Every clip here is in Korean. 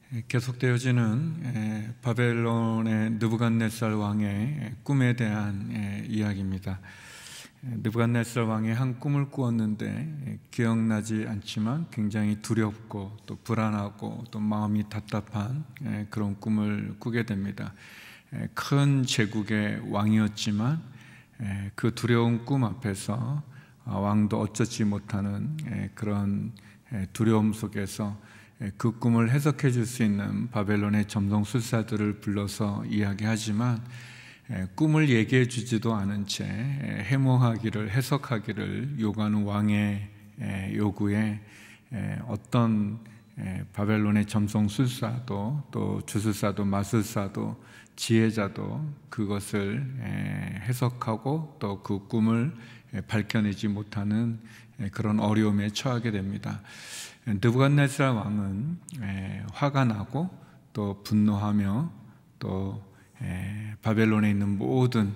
계속되어지는 바벨론의 느부갓네살 왕의 꿈에 대한 이야기입니다. 느부갓네살 왕이 한 꿈을 꾸었는데 기억나지 않지만 굉장히 두렵고 또 불안하고 또 마음이 답답한 그런 꿈을 꾸게 됩니다. 큰 제국의 왕이었지만 그 두려운 꿈 앞에서 왕도 어쩌지 못하는 그런 두려움 속에서 그 꿈을 해석해 줄 수 있는 바벨론의 점성술사들을 불러서 이야기하지만 꿈을 얘기해 주지도 않은 채 해몽하기를, 해석하기를 요구하는 왕의 요구에 어떤 바벨론의 점성술사도 또 주술사도 마술사도 지혜자도 그것을 해석하고 또 그 꿈을 밝혀내지 못하는 그런 어려움에 처하게 됩니다. 느부갓네살 왕은 화가 나고 또 분노하며 또 바벨론에 있는 모든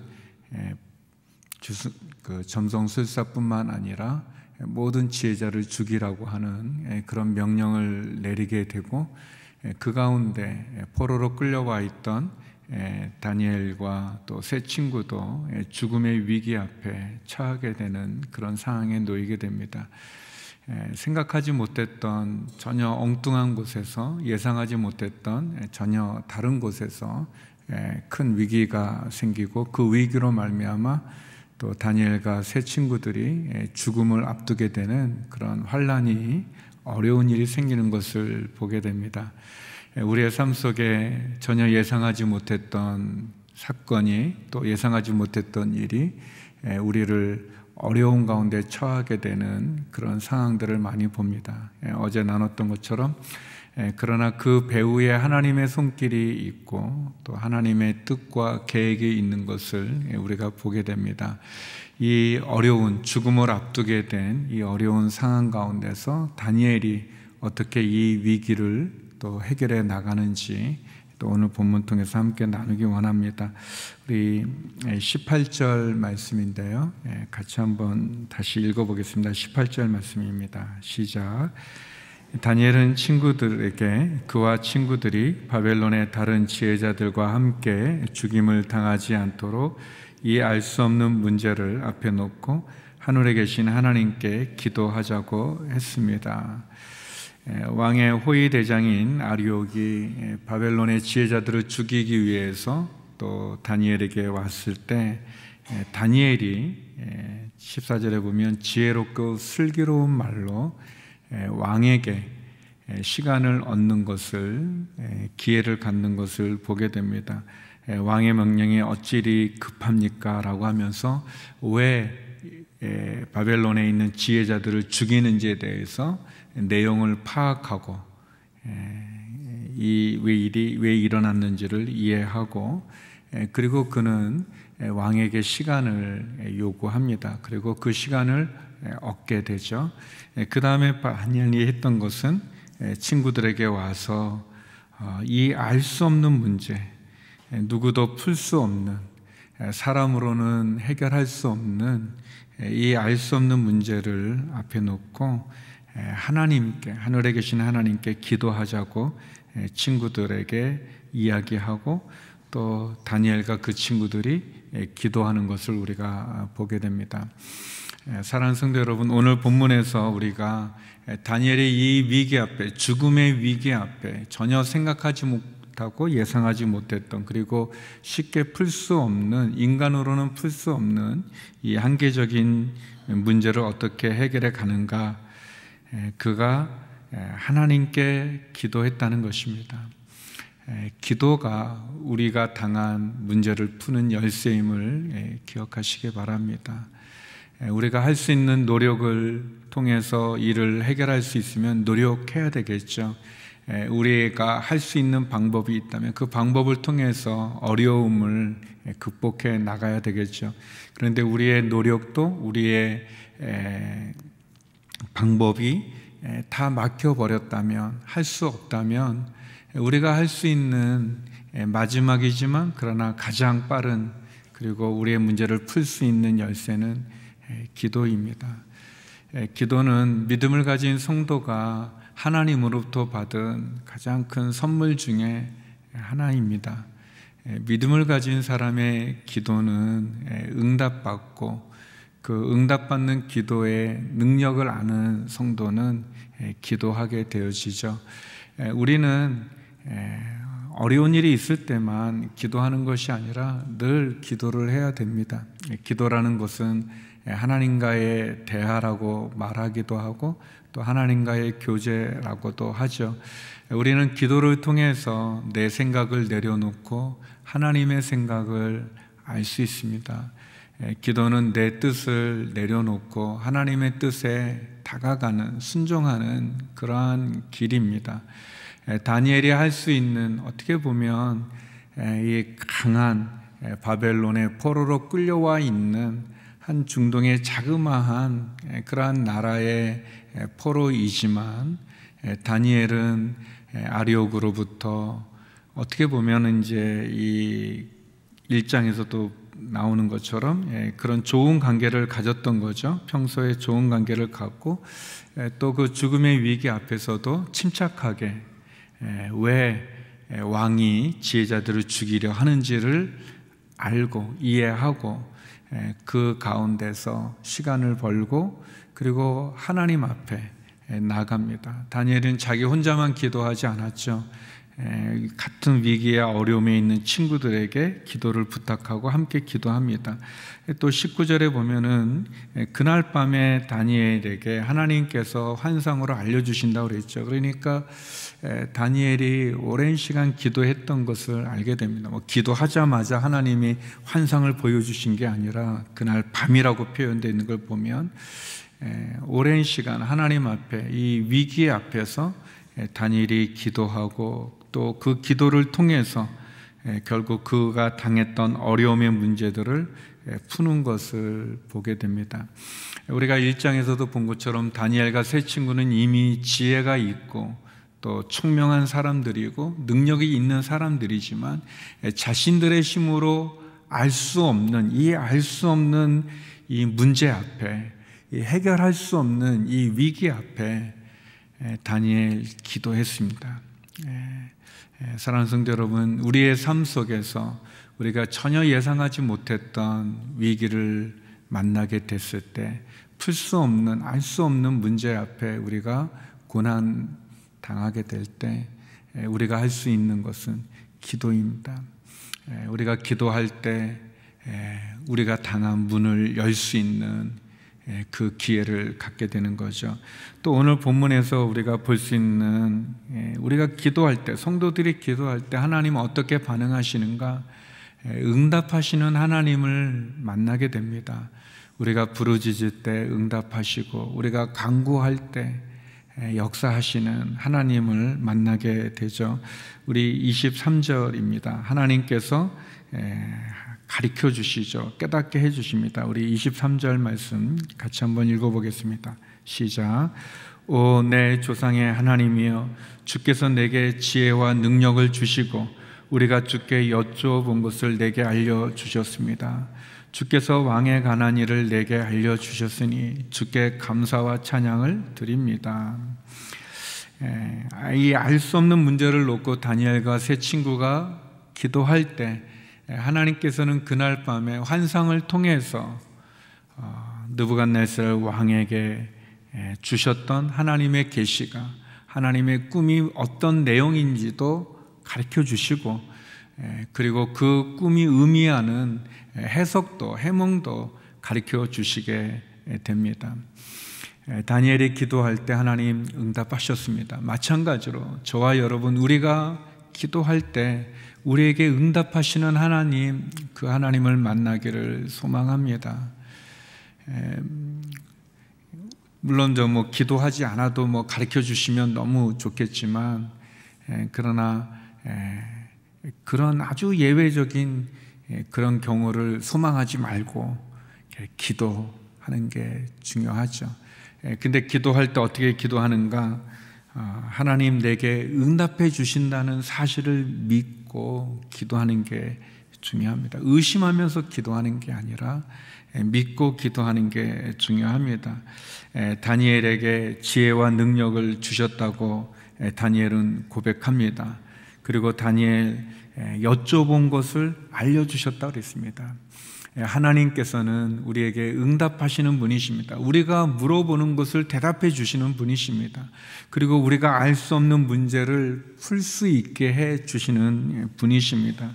점성술사뿐만 아니라 모든 지혜자를 죽이라고 하는 그런 명령을 내리게 되고 그 가운데 포로로 끌려와 있던 다니엘과 또 세 친구도 죽음의 위기 앞에 처하게 되는 그런 상황에 놓이게 됩니다. 생각하지 못했던 전혀 엉뚱한 곳에서, 예상하지 못했던 전혀 다른 곳에서 큰 위기가 생기고 그 위기로 말미암아 또 다니엘과 세 친구들이 죽음을 앞두게 되는 그런 환난이, 어려운 일이 생기는 것을 보게 됩니다. 우리의 삶 속에 전혀 예상하지 못했던 사건이, 또 예상하지 못했던 일이 우리를 어려운 가운데 처하게 되는 그런 상황들을 많이 봅니다. 어제 나눴던 것처럼 그러나 그 배후에 하나님의 손길이 있고 또 하나님의 뜻과 계획이 있는 것을 우리가 보게 됩니다. 이 어려운, 죽음을 앞두게 된 이 어려운 상황 가운데서 다니엘이 어떻게 이 위기를 또 해결해 나가는지 또 오늘 본문 통해서 함께 나누기 원합니다. 우리 18절 말씀인데요, 같이 한번 다시 읽어보겠습니다. 18절 말씀입니다. 시작. 다니엘은 친구들에게 그와 친구들이 바벨론의 다른 지혜자들과 함께 죽임을 당하지 않도록 이 알 수 없는 문제를 앞에 놓고 하늘에 계신 하나님께 기도하자고 했습니다. 왕의 호위 대장인 아리옥이 바벨론의 지혜자들을 죽이기 위해서 또 다니엘에게 왔을 때 다니엘이 14절에 보면 지혜롭고 슬기로운 말로 왕에게 시간을 얻는 것을, 기회를 갖는 것을 보게 됩니다. 왕의 명령이 어찌리 급합니까? 라고 하면서 왜 바벨론에 있는 지혜자들을 죽이는지에 대해서 내용을 파악하고 왜 일어났는지를 이해하고, 그리고 그는 왕에게 시간을 요구합니다. 그리고 그 시간을 얻게 되죠. 그 다음에 다니엘이 했던 것은 친구들에게 와서 이 알 수 없는 문제, 누구도 풀 수 없는, 사람으로는 해결할 수 없는 이 알 수 없는 문제를 앞에 놓고 하나님께, 하늘에 계신 하나님께 기도하자고 친구들에게 이야기하고 또 다니엘과 그 친구들이 기도하는 것을 우리가 보게 됩니다. 사랑하는 성도 여러분, 오늘 본문에서 우리가 다니엘의 이 위기 앞에, 죽음의 위기 앞에 전혀 생각하지 못하고 예상하지 못했던, 그리고 쉽게 풀 수 없는, 인간으로는 풀 수 없는 이 한계적인 문제를 어떻게 해결해 가는가, 그가 하나님께 기도했다는 것입니다. 기도가 우리가 당한 문제를 푸는 열쇠임을 기억하시기 바랍니다. 우리가 할 수 있는 노력을 통해서 일을 해결할 수 있으면 노력해야 되겠죠. 우리가 할 수 있는 방법이 있다면 그 방법을 통해서 어려움을 극복해 나가야 되겠죠. 그런데 우리의 노력도, 우리의 방법이 다 막혀버렸다면, 할 수 없다면, 우리가 할 수 있는 마지막이지만 그러나 가장 빠른, 그리고 우리의 문제를 풀 수 있는 열쇠는 기도입니다. 기도는 믿음을 가진 성도가 하나님으로부터 받은 가장 큰 선물 중에 하나입니다. 믿음을 가진 사람의 기도는 응답받고 그 응답받는 기도의 능력을 아는 성도는 기도하게 되어지죠. 우리는 어려운 일이 있을 때만 기도하는 것이 아니라 늘 기도를 해야 됩니다. 기도라는 것은 하나님과의 대화라고 말하기도 하고 또 하나님과의 교제라고도 하죠. 우리는 기도를 통해서 내 생각을 내려놓고 하나님의 생각을 알 수 있습니다. 기도는 내 뜻을 내려놓고 하나님의 뜻에 다가가는, 순종하는 그러한 길입니다. 다니엘이 할 수 있는, 어떻게 보면 이 강한 바벨론의 포로로 끌려와 있는 한 중동의 자그마한 그러한 나라의 포로이지만, 다니엘은 아리옥으로부터 어떻게 보면 이제 이 1장에서도 나오는 것처럼 그런 좋은 관계를 가졌던 거죠. 평소에 좋은 관계를 갖고 또 그 죽음의 위기 앞에서도 침착하게 왜 왕이 지혜자들을 죽이려 하는지를 알고 이해하고 그 가운데서 시간을 벌고 그리고 하나님 앞에 나갑니다. 다니엘은 자기 혼자만 기도하지 않았죠. 같은 위기에 어려움에 있는 친구들에게 기도를 부탁하고 함께 기도합니다. 또 19절에 보면은 그날 밤에 다니엘에게 하나님께서 환상으로 알려주신다고 그랬죠. 그러니까 다니엘이 오랜 시간 기도했던 것을 알게 됩니다. 기도하자마자 하나님이 환상을 보여주신 게 아니라 그날 밤이라고 표현되어 있는 걸 보면 오랜 시간 하나님 앞에 이 위기 앞에서 다니엘이 기도하고 또 그 기도를 통해서 결국 그가 당했던 어려움의 문제들을 푸는 것을 보게 됩니다. 우리가 1장에서도 본 것처럼 다니엘과 세 친구는 이미 지혜가 있고 또 총명한 사람들이고 능력이 있는 사람들이지만 자신들의 힘으로 알 수 없는 이 문제 앞에, 해결할 수 없는 이 위기 앞에 다니엘 기도했습니다. 사랑하는 성도 여러분, 우리의 삶 속에서 우리가 전혀 예상하지 못했던 위기를 만나게 됐을 때 풀 수 없는, 알 수 없는 문제 앞에 우리가 고난 당하게 될 때 우리가 할 수 있는 것은 기도입니다. 우리가 기도할 때 우리가 당한 문을 열 수 있는 그 기회를 갖게 되는 거죠. 또 오늘 본문에서 우리가 볼 수 있는, 우리가 기도할 때, 성도들이 기도할 때 하나님은 어떻게 반응하시는가? 응답하시는 하나님을 만나게 됩니다. 우리가 부르짖을 때 응답하시고 우리가 간구할 때 역사하시는 하나님을 만나게 되죠. 우리 23절입니다. 하나님께서 가르쳐 주시죠. 깨닫게 해 주십니다. 우리 23절 말씀 같이 한번 읽어보겠습니다. 시작. 오 내 조상의 하나님이여, 주께서 내게 지혜와 능력을 주시고 우리가 주께 여쭈어본 것을 내게 알려주셨습니다. 주께서 왕에 관한 일을 내게 알려주셨으니 주께 감사와 찬양을 드립니다. 이 알 수 없는 문제를 놓고 다니엘과 세 친구가 기도할 때 하나님께서는 그날 밤에 환상을 통해서 느부갓네살 왕에게 주셨던 하나님의 계시가, 하나님의 꿈이 어떤 내용인지도 가르쳐 주시고 그리고 그 꿈이 의미하는 해석도, 해몽도 가르쳐 주시게 됩니다. 다니엘이 기도할 때 하나님 응답하셨습니다. 마찬가지로 저와 여러분, 우리가 기도할 때 우리에게 응답하시는 하나님, 그 하나님을 만나기를 소망합니다. 물론 기도하지 않아도 가르쳐 주시면 너무 좋겠지만, 그러나 그런 아주 예외적인 그런 경우를 소망하지 말고 기도하는 게 중요하죠. 근데 기도할 때 어떻게 기도하는가? 하나님 내게 응답해 주신다는 사실을 믿고 기도하는 게 중요합니다. 의심하면서 기도하는 게 아니라 믿고 기도하는 게 중요합니다. 다니엘에게 지혜와 능력을 주셨다고 다니엘은 고백합니다. 그리고 다니엘 여쭤본 것을 알려주셨다고 그랬습니다. 하나님께서는 우리에게 응답하시는 분이십니다. 우리가 물어보는 것을 대답해 주시는 분이십니다. 그리고 우리가 알 수 없는 문제를 풀 수 있게 해 주시는 분이십니다.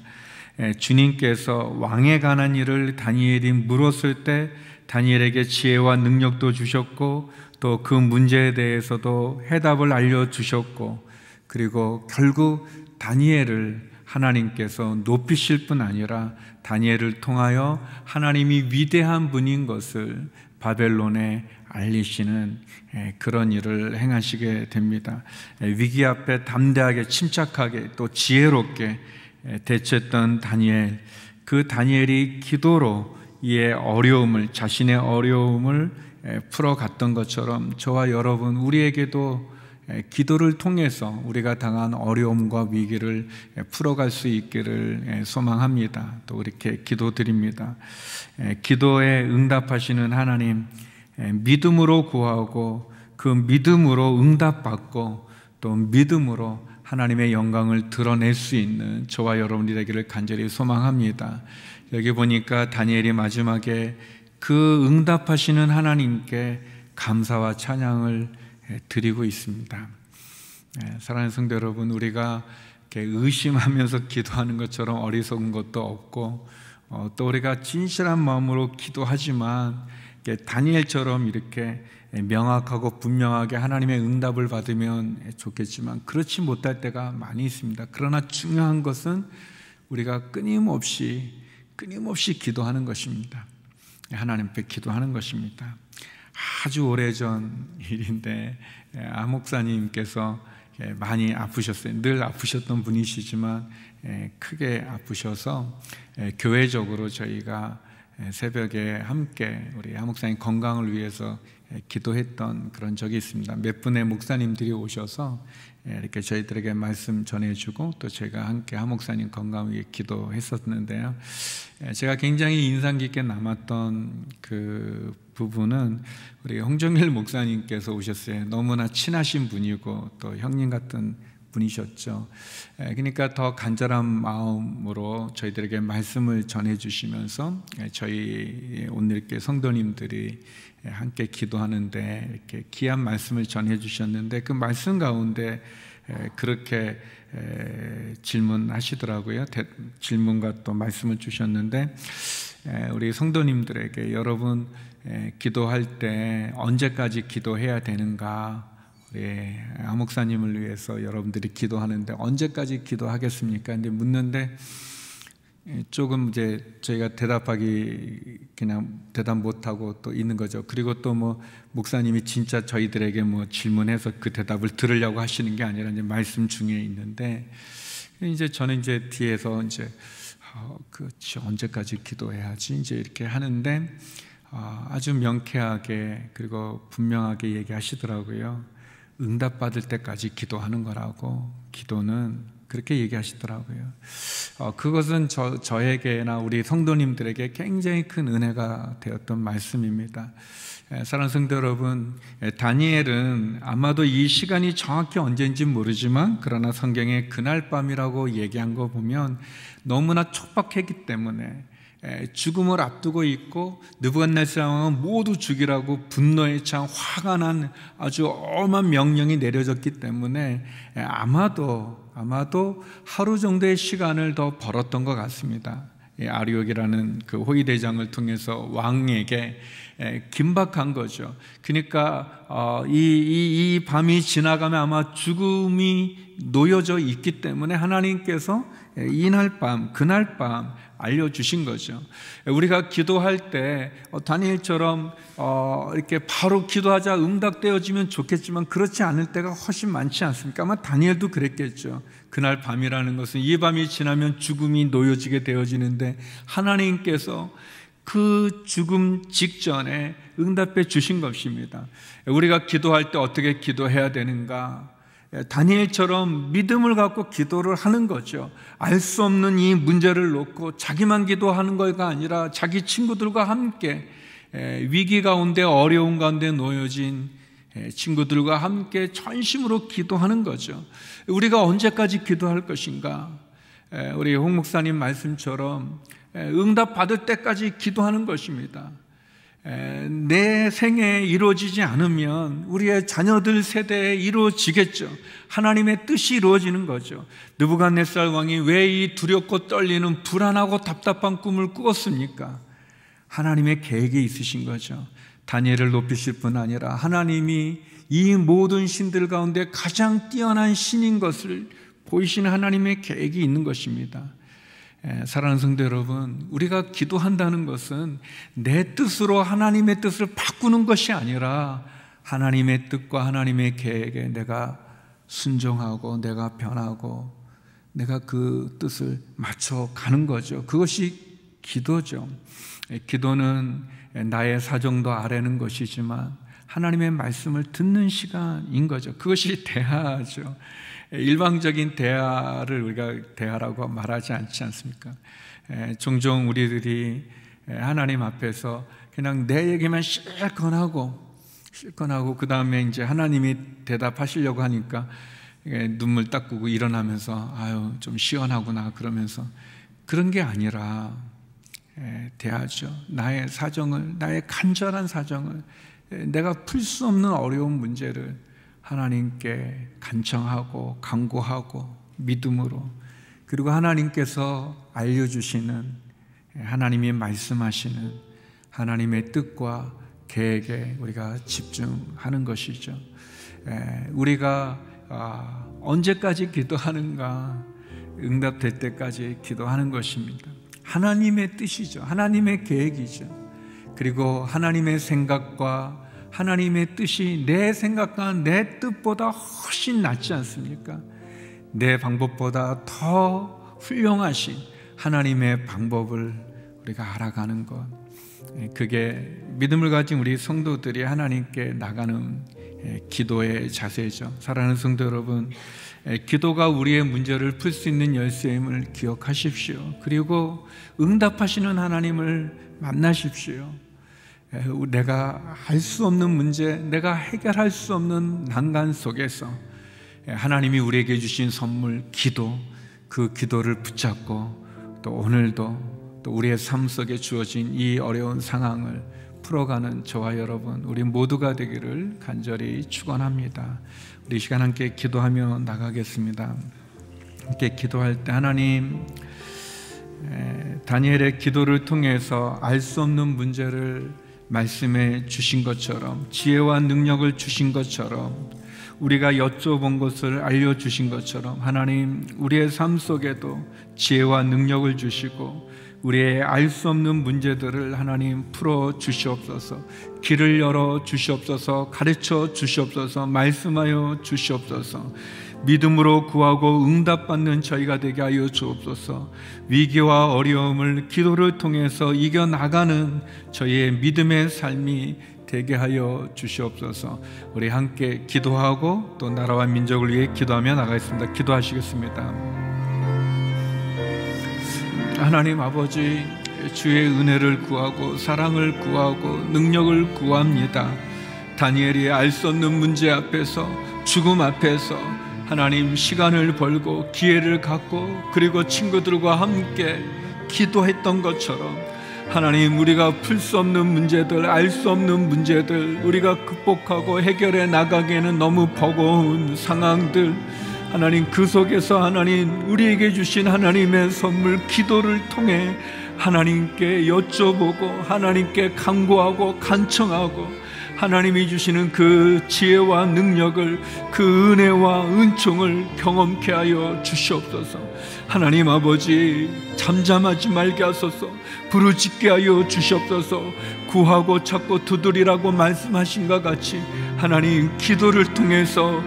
주님께서 왕에 관한 일을 다니엘이 물었을 때 다니엘에게 지혜와 능력도 주셨고 또 그 문제에 대해서도 해답을 알려주셨고 그리고 결국 다니엘을 하나님께서 높이실 뿐 아니라 다니엘을 통하여 하나님이 위대한 분인 것을 바벨론에 알리시는 그런 일을 행하시게 됩니다. 위기 앞에 담대하게 침착하게 또 지혜롭게 대처했던 다니엘, 그 다니엘이 기도로 이의 어려움을, 자신의 어려움을 풀어갔던 것처럼 저와 여러분 우리에게도 기도를 통해서 우리가 당한 어려움과 위기를 풀어갈 수 있기를 소망합니다. 또 이렇게 기도드립니다. 기도에 응답하시는 하나님, 믿음으로 구하고 그 믿음으로 응답받고 또 믿음으로 하나님의 영광을 드러낼 수 있는 저와 여러분이 되기를 간절히 소망합니다. 여기 보니까 다니엘이 마지막에 그 응답하시는 하나님께 감사와 찬양을 드리고 있습니다. 사랑하는 성도 여러분, 우리가 이렇게 의심하면서 기도하는 것처럼 어리석은 것도 없고 또 우리가 진실한 마음으로 기도하지만 다니엘처럼 이렇게 명확하고 분명하게 하나님의 응답을 받으면 좋겠지만 그렇지 못할 때가 많이 있습니다. 그러나 중요한 것은 우리가 끊임없이 기도하는 것입니다. 하나님 앞에 기도하는 것입니다. 아주 오래전 일인데 안 목사님께서 많이 아프셨어요. 늘 아프셨던 분이시지만 크게 아프셔서 교회적으로 저희가 새벽에 함께 우리 안 목사님 건강을 위해서 기도했던 그런 적이 있습니다. 몇 분의 목사님들이 오셔서 이렇게 저희들에게 말씀 전해주고 또 제가 함께 한 목사님 건강 위해 기도했었는데요. 제가 굉장히 인상 깊게 남았던 그 부분은 우리 홍정일 목사님께서 오셨어요. 너무나 친하신 분이고 또 형님 같은 분이셨죠. 그러니까 더 간절한 마음으로 저희들에게 말씀을 전해주시면서 저희 오늘 이렇게 성도님들이 함께 기도하는데 이렇게 귀한 말씀을 전해주셨는데 그 말씀 가운데 그렇게 질문하시더라고요. 질문과 또 말씀을 주셨는데 우리 성도님들에게 여러분 기도할 때 언제까지 기도해야 되는가? 안 목사님을 위해서 여러분들이 기도하는데 언제까지 기도하겠습니까? 근데 묻는데 조금 이제 저희가 대답하기 그냥 대답 못하고 또 있는 거죠. 그리고 또 뭐 목사님이 진짜 저희들에게 뭐 질문해서 그 대답을 들으려고 하시는 게 아니라 이제 말씀 중에 있는데 이제 저는 이제 뒤에서 이제 언제까지 기도해야지 이제 이렇게 하는데 아주 명쾌하게 그리고 분명하게 얘기하시더라고요. 응답받을 때까지 기도하는 거라고. 기도는 그렇게 얘기하시더라고요. 그것은 저에게나 우리 성도님들에게 굉장히 큰 은혜가 되었던 말씀입니다. 사랑하는 성도 여러분, 다니엘은 아마도 이 시간이 정확히 언제인지 모르지만 그러나 성경에 그날 밤이라고 얘기한 거 보면 너무나 촉박했기 때문에 죽음을 앞두고 있고 느부갓네살 왕은 모두 죽이라고 분노에 찬 화가 난 아주 엄한 명령이 내려졌기 때문에 아마도 하루 정도의 시간을 더 벌었던 것 같습니다. 아리옥이라는 그 호위대장을 통해서 왕에게 긴박한 거죠. 그러니까 이 밤이 지나가면 아마 죽음이 놓여져 있기 때문에 하나님께서 그날 밤 알려주신 거죠. 우리가 기도할 때 다니엘처럼 이렇게 바로 기도하자 응답되어지면 좋겠지만 그렇지 않을 때가 훨씬 많지 않습니까? 아마 다니엘도 그랬겠죠. 그날 밤이라는 것은 이 밤이 지나면 죽음이 놓여지게 되어지는데 하나님께서 그 죽음 직전에 응답해 주신 것입니다. 우리가 기도할 때 어떻게 기도해야 되는가? 다니엘처럼 믿음을 갖고 기도를 하는 거죠. 알 수 없는 이 문제를 놓고 자기만 기도하는 거가 아니라 자기 친구들과 함께 위기 가운데 어려운 가운데 놓여진 친구들과 함께 전심으로 기도하는 거죠. 우리가 언제까지 기도할 것인가? 우리 홍 목사님 말씀처럼 응답 받을 때까지 기도하는 것입니다. 내 생에 이루어지지 않으면 우리의 자녀들 세대에 이루어지겠죠. 하나님의 뜻이 이루어지는 거죠. 느부갓네살 왕이 왜 이 두렵고 떨리는 불안하고 답답한 꿈을 꾸었습니까? 하나님의 계획이 있으신 거죠. 다니엘을 높이실 뿐 아니라 하나님이 이 모든 신들 가운데 가장 뛰어난 신인 것을 보이시는 하나님의 계획이 있는 것입니다. 사랑하는 성도 여러분, 우리가 기도한다는 것은 내 뜻으로 하나님의 뜻을 바꾸는 것이 아니라 하나님의 뜻과 하나님의 계획에 내가 순종하고 내가 변하고 내가 그 뜻을 맞춰가는 거죠. 그것이 기도죠. 기도는 나의 사정도 아뢰는 것이지만 하나님의 말씀을 듣는 시간인 거죠. 그것이 대화죠. 일방적인 대화를 우리가 대화라고 말하지 않지 않습니까? 종종 우리들이 하나님 앞에서 그냥 내 얘기만 실컷 하고 그 다음에 이제 하나님이 대답하시려고 하니까 눈물 닦고 일어나면서 아유 좀 시원하구나 그러면서 그런 게 아니라 대하죠. 나의 사정을, 나의 간절한 사정을, 내가 풀 수 없는 어려운 문제를 하나님께 간청하고 간구하고 믿음으로, 그리고 하나님께서 알려주시는, 하나님이 말씀하시는 하나님의 뜻과 계획에 우리가 집중하는 것이죠. 우리가 언제까지 기도하는가? 응답될 때까지 기도하는 것입니다. 하나님의 뜻이죠. 하나님의 계획이죠. 그리고 하나님의 생각과 하나님의 뜻이 내 생각과 내 뜻보다 훨씬 낫지 않습니까? 내 방법보다 더 훌륭하신 하나님의 방법을 우리가 알아가는 것, 그게 믿음을 가진 우리 성도들이 하나님께 나가는 기도의 자세죠. 사랑하는 성도 여러분, 기도가 우리의 문제를 풀 수 있는 열쇠임을 기억하십시오. 그리고 응답하시는 하나님을 만나십시오. 내가 할 수 없는 문제, 내가 해결할 수 없는 난간 속에서 하나님이 우리에게 주신 선물 기도, 그 기도를 붙잡고 또 오늘도 또 우리의 삶 속에 주어진 이 어려운 상황을 풀어가는 저와 여러분, 우리 모두가 되기를 간절히 축원합니다. 우리 이 시간 함께 기도하며 나가겠습니다. 함께 기도할 때 하나님, 다니엘의 기도를 통해서 알 수 없는 문제를 말씀해 주신 것처럼, 지혜와 능력을 주신 것처럼, 우리가 여쭤본 것을 알려주신 것처럼 하나님, 우리의 삶 속에도 지혜와 능력을 주시고 우리의 알 수 없는 문제들을 하나님 풀어 주시옵소서. 길을 열어 주시옵소서. 가르쳐 주시옵소서. 말씀하여 주시옵소서. 믿음으로 구하고 응답받는 저희가 되게 하여 주옵소서. 위기와 어려움을 기도를 통해서 이겨나가는 저희의 믿음의 삶이 되게 하여 주시옵소서. 우리 함께 기도하고 또 나라와 민족을 위해 기도하며 나가겠습니다. 기도하시겠습니다. 하나님 아버지, 주의 은혜를 구하고 사랑을 구하고 능력을 구합니다. 다니엘이 알 수 없는 문제 앞에서, 죽음 앞에서 하나님 시간을 벌고 기회를 갖고 그리고 친구들과 함께 기도했던 것처럼 하나님, 우리가 풀 수 없는 문제들, 알 수 없는 문제들, 우리가 극복하고 해결해 나가기에는 너무 버거운 상황들, 하나님 그 속에서 하나님 우리에게 주신 하나님의 선물 기도를 통해 하나님께 여쭤보고 하나님께 간구하고 간청하고 하나님이 주시는 그 지혜와 능력을, 그 은혜와 은총을 경험케 하여 주시옵소서. 하나님 아버지, 잠잠하지 말게 하소서. 부르짖게 하여 주시옵소서. 구하고 찾고 두드리라고 말씀하신 것 같이 하나님, 기도를 통해서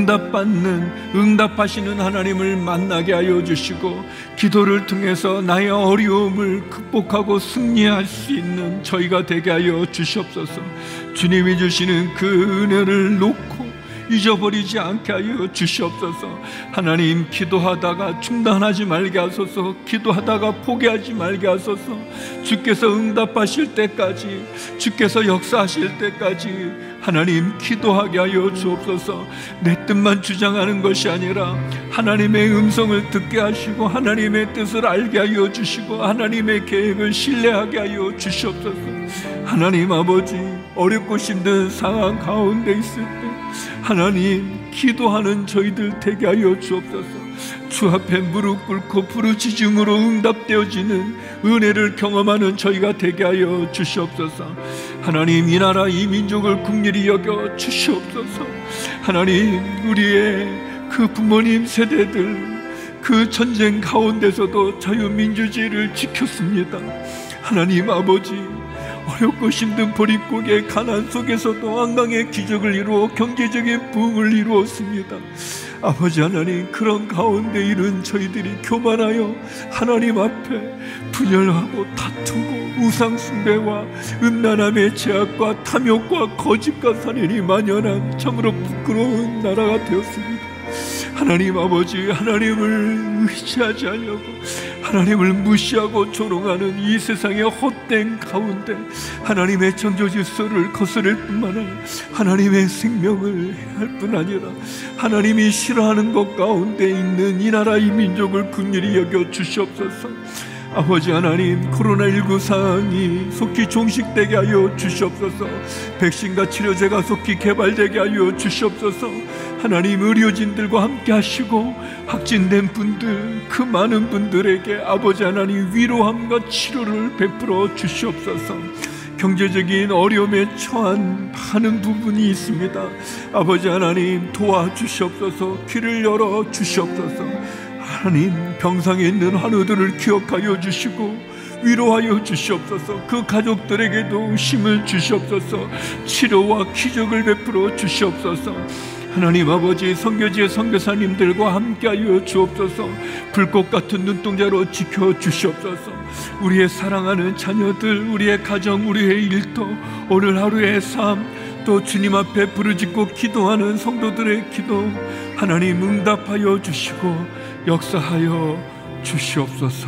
응답하시는 하나님을 만나게 하여 주시고, 기도를 통해서 나의 어려움을 극복하고 승리할 수 있는 저희가 되게 하여 주시옵소서. 주님이 주시는 그 은혜를 놓고 잊어버리지 않게 하여 주시옵소서. 하나님, 기도하다가 중단하지 말게 하소서. 기도하다가 포기하지 말게 하소서. 주께서 응답하실 때까지, 주께서 역사하실 때까지 하나님 기도하게 하여 주옵소서. 내 뜻만 주장하는 것이 아니라 하나님의 음성을 듣게 하시고 하나님의 뜻을 알게 하여 주시고 하나님의 계획을 신뢰하게 하여 주시옵소서. 하나님 아버지, 어렵고 힘든 상황 가운데 있을 때 하나님, 기도하는 저희들 되게 하여 주옵소서. 주 앞에 무릎 꿇고 부르짖음으로 응답되어지는 은혜를 경험하는 저희가 되게 하여 주시옵소서. 하나님, 이 나라 이 민족을 긍휼히 여겨 주시옵소서. 하나님, 우리의 그 부모님 세대들 그 전쟁 가운데서도 자유민주주의를 지켰습니다. 하나님 아버지, 어렵고 힘든 보릿고개 가난 속에서도 한강의 기적을 이루어 경제적인 부흥을 이루었습니다. 아버지 하나님, 그런 가운데 이른 저희들이 교만하여 하나님 앞에 분열하고 다투고 우상숭배와 음란함의 제약과 탐욕과 거짓과 살인이 만연한 참으로 부끄러운 나라가 되었습니다. 하나님 아버지, 하나님을 의지하지 않으려고 하나님을 무시하고 조롱하는 이 세상의 헛된 가운데 하나님의 창조질서를 거스를 뿐만 아니라 하나님의 생명을 해할 뿐 아니라 하나님이 싫어하는 것 가운데 있는 이 나라 이 민족을 긍휼히 여겨 주시옵소서. 아버지 하나님, 코로나19 상황이 속히 종식되게 하여 주시옵소서. 백신과 치료제가 속히 개발되게 하여 주시옵소서. 하나님, 의료진들과 함께 하시고 확진된 분들, 그 많은 분들에게 아버지 하나님 위로함과 치료를 베풀어 주시옵소서. 경제적인 어려움에 처한 많은 부분이 있습니다. 아버지 하나님, 도와주시옵소서. 귀를 열어 주시옵소서. 하나님, 병상에 있는 환우들을 기억하여 주시고 위로하여 주시옵소서. 그 가족들에게도 힘을 주시옵소서. 치료와 기적을 베풀어 주시옵소서. 하나님 아버지, 선교지의 선교사님들과 함께하여 주옵소서. 불꽃 같은 눈동자로 지켜주시옵소서. 우리의 사랑하는 자녀들, 우리의 가정, 우리의 일터, 오늘 하루의 삶, 또 주님 앞에 부르짖고 기도하는 성도들의 기도 하나님 응답하여 주시고 역사하여 주시옵소서.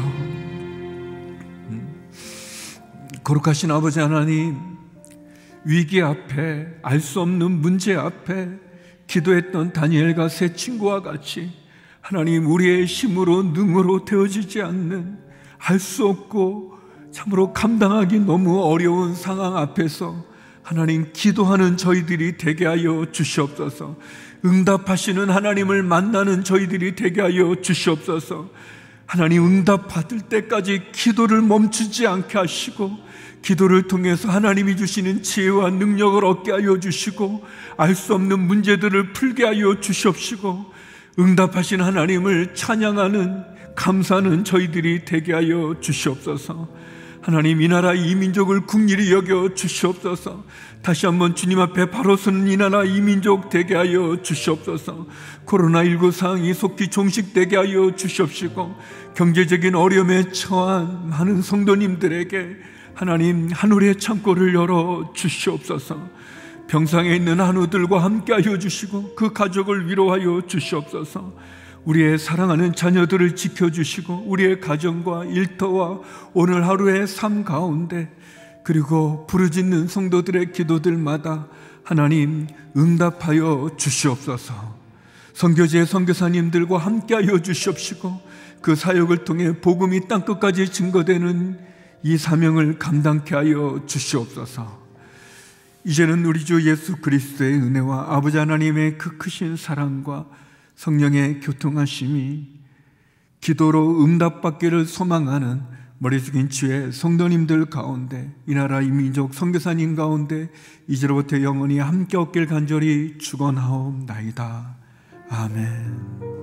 거룩하신 아버지 하나님, 위기 앞에, 알 수 없는 문제 앞에 기도했던 다니엘과 세 친구와 같이 하나님, 우리의 힘으로 능으로 되어지지 않는, 알 수 없고 참으로 감당하기 너무 어려운 상황 앞에서 하나님 기도하는 저희들이 되게 하여 주시옵소서. 응답하시는 하나님을 만나는 저희들이 되게 하여 주시옵소서. 하나님, 응답받을 때까지 기도를 멈추지 않게 하시고 기도를 통해서 하나님이 주시는 지혜와 능력을 얻게 하여 주시고 알 수 없는 문제들을 풀게 하여 주시옵시고 응답하신 하나님을 찬양하는, 감사하는 저희들이 되게 하여 주시옵소서. 하나님, 이 나라 이 민족을 긍휼히 여겨 주시옵소서. 다시 한번 주님 앞에 바로 서는 이 나라 이 민족 되게 하여 주시옵소서. 코로나19 상황이 속히 종식되게 하여 주시옵시고 경제적인 어려움에 처한 많은 성도님들에게 하나님 하늘의 창고를 열어 주시옵소서. 병상에 있는 한우들과 함께 하여 주시고 그 가족을 위로하여 주시옵소서. 우리의 사랑하는 자녀들을 지켜주시고 우리의 가정과 일터와 오늘 하루의 삶 가운데 그리고 부르짖는 성도들의 기도들마다 하나님 응답하여 주시옵소서. 선교지의 선교사님들과 함께하여 주시옵시고 그 사역을 통해 복음이 땅끝까지 증거되는 이 사명을 감당케 하여 주시옵소서. 이제는 우리 주 예수 그리스도의 은혜와 아버지 하나님의 그 크신 사랑과 성령의 교통하심이 기도로 응답받기를 소망하는 머리 숙인 주의 성도님들 가운데 이 나라 이 민족 선교사님 가운데 이제로부터 영원히 함께 없길 간절히 축원하옵나이다. 아멘.